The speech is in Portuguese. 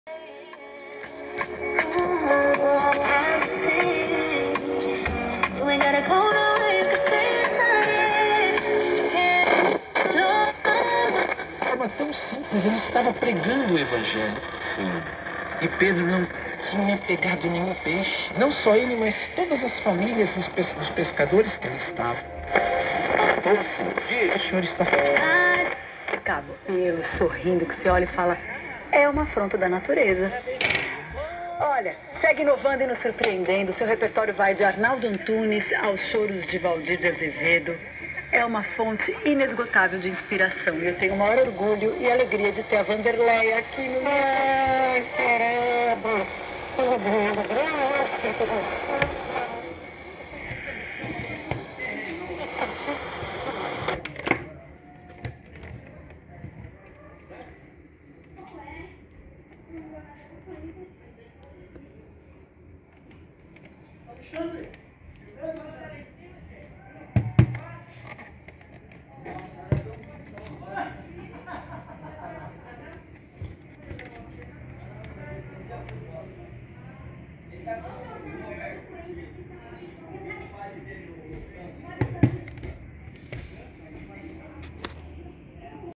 De forma tão simples, ele estava pregando o evangelho. Sim. E Pedro não tinha pegado nenhum peixe. Não só ele, mas todas as famílias dos pescadores que ali estavam. O senhor está... Cabelo, sorrindo, que você olha e fala, é uma afronta da natureza. Olha, segue inovando e nos surpreendendo. Seu repertório vai de Arnaldo Antunes aos choros de Valdir de Azevedo. É uma fonte inesgotável de inspiração. E eu tenho o maior orgulho e alegria de ter a Vanderleia aqui no meu... Ai, caramba! Alexandre,